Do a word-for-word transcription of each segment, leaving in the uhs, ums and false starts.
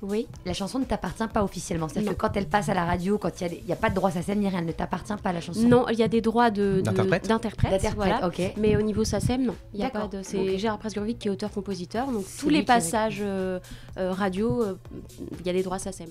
Oui. La chanson ne t'appartient pas officiellement. C'est-à-dire Non. que quand elle passe à la radio, quand il n'y a, a pas de droit SACEM ni rien, elle ne t'appartient pas la chanson. Non, il y a des droits de, de, d'interprète. d'interprète, D'interprète, voilà. ok. Mais au niveau SACEM, non. Il y a D'accord. pas de. C'est Ok. Gérard Presgurvic qui est auteur-compositeur. Donc C'est tous lui les qui passages euh, euh, radio, euh, il y a des droits SACEM.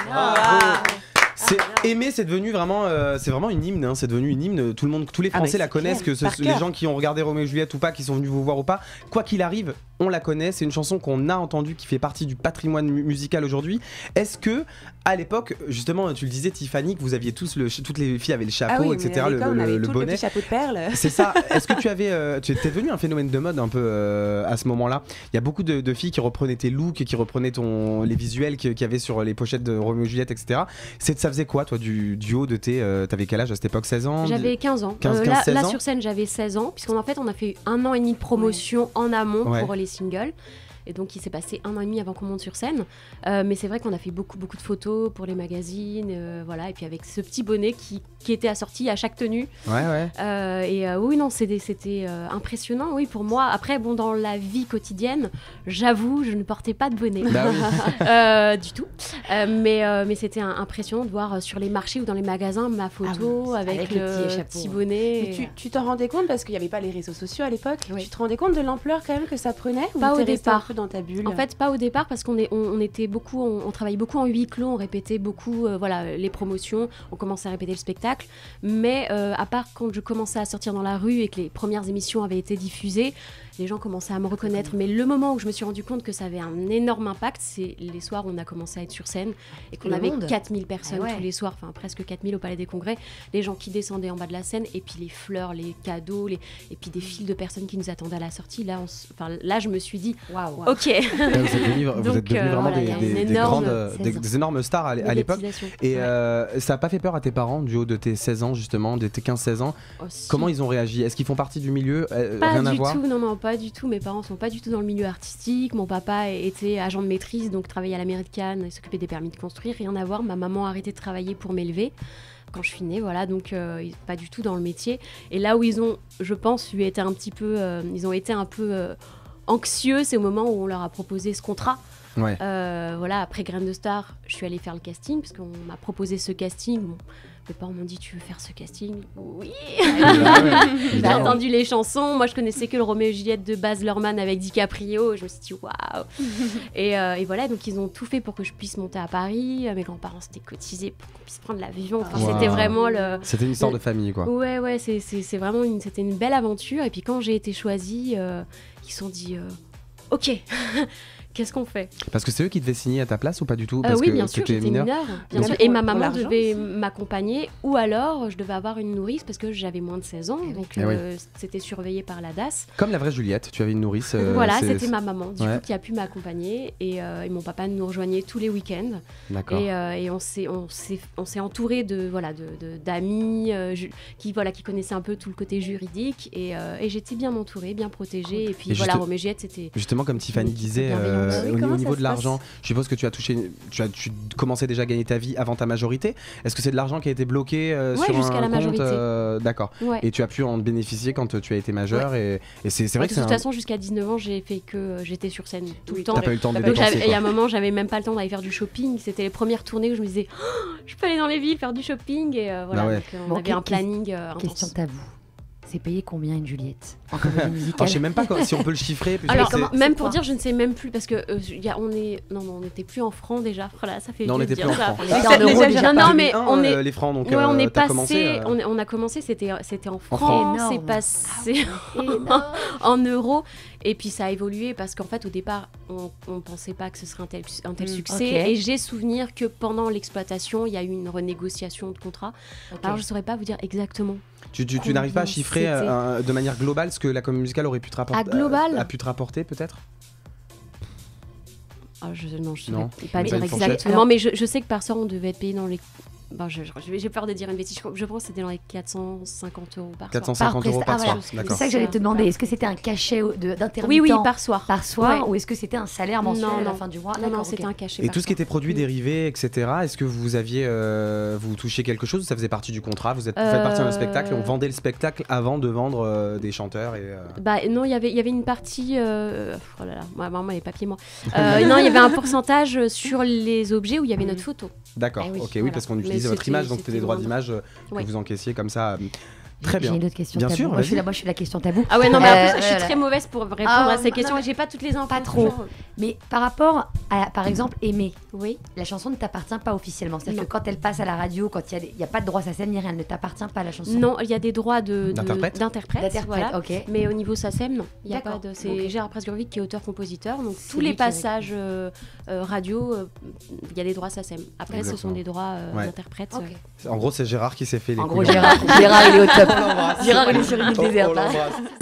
Bravo. C'est Aimer, c'est devenu vraiment, euh, c'est vraiment une hymne. Hein, c'est devenu une hymne. Tout le monde, tous les Ah, Français mais la c'est connaissent, clair, que ce, par les cœur. gens qui ont regardé Roméo et Juliette ou pas, qui sont venus vous voir ou pas, quoi qu'il arrive, on la connaît. C'est une chanson qu'on a entendue, qui fait partie du patrimoine mu- musical aujourd'hui. Est-ce que, à l'époque, justement, tu le disais, Tiffany, que vous aviez tous le, toutes les filles avaient le chapeau, Ah oui, mais et cetera, à le, l'école, on le- avait le tout bonnet. petit chapeau de perles. C'est ça. Est-ce que tu avais, euh, tu étais devenu un phénomène de mode un peu euh, à ce moment-là? Il y a beaucoup de, de filles qui reprenaient tes looks, qui reprenaient ton, les visuels qu'il y avait sur les pochettes de Roméo et Juliette, et cetera. C'est, ça faisait quoi, toi, du, du haut de tes, euh, t'avais quel âge à cette époque? seize ans? J'avais quinze ans. quinze, Euh, quinze, là, seize là, ans. sur scène, j'avais seize ans, puisqu'en fait, on a fait un an et demi de promotion en amont Ouais. pour les singles. Et donc, il s'est passé un an et demi avant qu'on monte sur scène. Euh, mais c'est vrai qu'on a fait beaucoup, beaucoup de photos pour les magazines. euh, voilà. Et puis, avec ce petit bonnet qui, qui était assorti à chaque tenue. Ouais, ouais. Euh, et euh, oui, non, c'était, c'était euh, impressionnant, oui, pour moi. Après, bon, dans la vie quotidienne, j'avoue, je ne portais pas de bonnet. Bah oui. Euh, du tout. Euh, mais, euh, mais c'était un- impressionnant de voir euh, sur les marchés ou dans les magasins ma photo Ah oui, avec, avec le, le petit chapeau. petit bonnet. Mais et, tu, euh, tu t'en rendais compte parce qu'il n'y avait pas les réseaux sociaux à l'époque. Oui. Tu te rendais compte de l'ampleur quand même que ça prenait ou Pas au t'es resté un départ. peu dans ta bulle? En fait, pas au départ parce qu'on est, on, on était beaucoup, on, on travaillait beaucoup en huis clos, on répétait beaucoup, euh, voilà, les promotions, on commençait à répéter le spectacle. Mais euh, à part quand je commençais à sortir dans la rue et que les premières émissions avaient été diffusées, les gens commençaient à me reconnaître. Mais le moment où je me suis rendu compte que ça avait un énorme impact, c'est les soirs où on a commencé à être sur scène et qu'on Le avait monde. quatre mille personnes Ah ouais. tous les soirs, enfin presque quatre mille au Palais des Congrès, les gens qui descendaient en bas de la scène et puis les fleurs, les cadeaux, les... et puis des files de personnes qui nous attendaient à la sortie. Là, on s- enfin, là je me suis dit, Waouh. ok. Ouais, vous êtes devenus, vous Donc, êtes devenus euh, vraiment voilà, des, il y a des- une des énorme grandes, euh, des, seize ans. des énormes stars à, à l'époque. médiatisation. Et Ouais. euh, ça a pas fait peur à tes parents du haut de tes seize ans, justement, de tes quinze seize ans? Oh, si. Comment ils ont réagi? Est-ce qu'ils font partie du milieu? Euh, Pas Rien à du voir? tout, non, non, pas du tout. Mes parents sont pas du tout dans le milieu artistique. Mon papa était agent de maîtrise, donc travaillait à la mairie de Cannes, il s'occupait des permis de construire, rien à voir. Ma maman a arrêté de travailler pour m'élever quand je suis née, voilà, donc euh, ils- pas du tout dans le métier. Et là où ils ont, je pense, eu été un petit peu, euh, ils ont été un peu euh, anxieux, c'est au moment où on leur a proposé ce contrat. Ouais. Euh, voilà, après Graines de Star, je suis allée faire le casting parce qu'on m'a proposé ce casting. Bon, mes parents m'ont dit, tu veux faire ce casting? Oui. J'ai Évidemment. entendu les chansons. Moi, je connaissais que le Roméo et Juliette de Baz Luhrmann avec DiCaprio. Je me suis dit, waouh. et, euh, et voilà, donc ils ont tout fait pour que je puisse monter à Paris. Mes grands-parents s'étaient cotisés pour qu'on puisse prendre l'avion. Enfin, Wow. c'était vraiment le. C'était une histoire de famille, quoi. Ouais, ouais, c'est, c'est, c'est vraiment une, c'était une belle aventure. Et puis quand j'ai été choisie, euh, ils se sont dit, euh, ok, qu'est-ce qu'on fait? Parce que c'est eux qui devaient signer à ta place ou pas du tout? Euh, Parce oui, que bien tu sûr, étais j'étais mineur. mineure, bien Donc, sûr. pour- Et ma pour maman l'argent, devait c'est- m'accompagner, ou alors je devais avoir une nourrice parce que j'avais moins de seize ans, donc Eh euh, c'était surveillé par la D A S. Comme la vraie Juliette, tu avais une nourrice. euh, Voilà, c'est- c'était ma maman, du Ouais. coup, qui a pu m'accompagner. Et, euh, et mon papa nous rejoignait tous les week-ends. D'accord. Et, euh, et on s'est, on s'est, on s'est entouré de, voilà, de, de- d'amis euh, ju- qui, voilà, qui connaissaient un peu tout le côté juridique. Et, euh, et j'étais bien entourée, bien protégée. Et puis Et voilà, juste- Roméo et Juliette, c'était. Justement, comme Tiffany Une équipe disait, bienveillante. euh, Oui, au comment niveau ça de se l'argent, passe je suppose que tu as touché, tu as tu commençais déjà à gagner ta vie avant ta majorité. Est-ce que c'est de l'argent qui a été bloqué euh, Ouais, sur jusqu'à un la compte majorité. euh, D'accord. Ouais. Et tu as pu en bénéficier quand tu as été majeur et, et c'est, c'est vrai Ouais, que de c'est toute un... façon, jusqu'à dix-neuf ans, j'ai fait que euh, j'étais sur scène tout Oui, le temps. T'as pas eu le temps de Donc, Donc dépenser, j'avais- et à quoi. un moment, j'avais même pas le temps d'aller faire du shopping. C'était les premières tournées où je me disais, oh, je peux aller dans les villes faire du shopping. Et euh, voilà, Ah ouais. donc, euh, on Bon, avait que- un planning euh, Question intense. tabou. C'est payé combien une Juliette en comédie Oh, musicale? je sais même pas quoi- si on peut le chiffrer. puisque Alors, c'est- comment- même c'est pour quoi dire, je ne sais même plus parce que euh, y a, on est, non, non, on n'était plus en francs déjà. Voilà, ça fait Non, on vieux de était dire plus en ça. francs. On était Ah, en euros déjà, déjà. Non, non, mais deux mille un, on est, euh, les francs, donc ouais, on euh, est t'as passé, commencé, euh, on, est- on a commencé, c'était, c'était en En francs, francs. c'est Énorme. passé en euros, et puis ça a évolué parce qu'en fait au départ on, on pensait pas que ce serait un tel, un tel Mm. succès, Ok. et j'ai souvenir que pendant l'exploitation il y a eu une renégociation de contrat. Ok. Alors je saurais pas vous dire exactement. Tu, tu, tu n'arrives pas à Combien chiffrer c'était euh, de manière globale ce que la comédie musicale aurait pu te rapporter, À global a pu te rapporter peut-être? Ah, je, non, je Non. saurais pas Mais dire t'as une fourchette. exactement, mais je, je sais que par soir on devait être payé dans les Bon, je- je- j'ai peur de dire une bêtise. Je, je pense que c'était dans les quatre cent cinquante euros par quatre cent soir. cinquante Par euros presta- par ah, soir. voilà. C'est D'accord. ça que j'allais te demander. Est-ce que c'était un cachet de- d'intermittent Oui, oui, par soir. par soir Ouais. ou est-ce que c'était un salaire mensuel Non, à la non. fin du mois? Non, non, D'accord, c'était ok. un cachet. Et par tout ce qui soir. était produits Mm. dérivés, et cetera. Est-ce que vous aviez, euh, vous touchiez quelque chose ou ça faisait partie du contrat? Vous êtes vous faites partie d'un Euh, spectacle et on vendait le spectacle avant de vendre euh, des chanteurs et. euh, Bah non, il y avait il y avait une partie. euh, Oh là là, moi, vraiment les papiers moi. Euh, non, il y avait un pourcentage sur les objets où il y avait notre photo. D'accord. Eh oui, ok, oui, voilà. parce qu'on Mais utilisait votre c'était- image, donc c'était c'était des droits vraiment- d'image euh, que Ouais. vous encaissiez comme ça. euh, Très bien. J'ai une autre question Bien tabou. sûr, moi, je suis vas-y. la, moi je suis la question tabou. Ah ouais, non, mais en Euh, plus, je suis voilà. très mauvaise pour répondre Ah, à ces non, questions non, et j'ai pas toutes les infos. pas trop. toujours. Mais par rapport à, par exemple, Aimer, Oui. la chanson ne t'appartient pas officiellement. C'est-à-dire Non. que quand elle passe à la radio, quand il n'y a, a pas de droit SACEM ni rien, elle ne t'appartient pas la chanson. Non, il y a des droits de de- D'interprète. d'interprète. D'interprète, Voilà. ok. Mais au niveau SACEM, non. Il y a D'accord, pas de. C'est ok. Gérard Presgurvic qui est auteur-compositeur. Donc C'est tous lui les qui a passages euh, euh, radio, euh, il y a des droits SACEM. Après, ce Exactement. sont des droits euh, Ouais. d'interprète. Ok. euh. En gros, c'est Gérard qui s'est fait les En gros, couilles. Gérard, Gérard, il est au top. On l'embrasse. Gérard, il est sur une île On- on déserte. là. l'embrasse.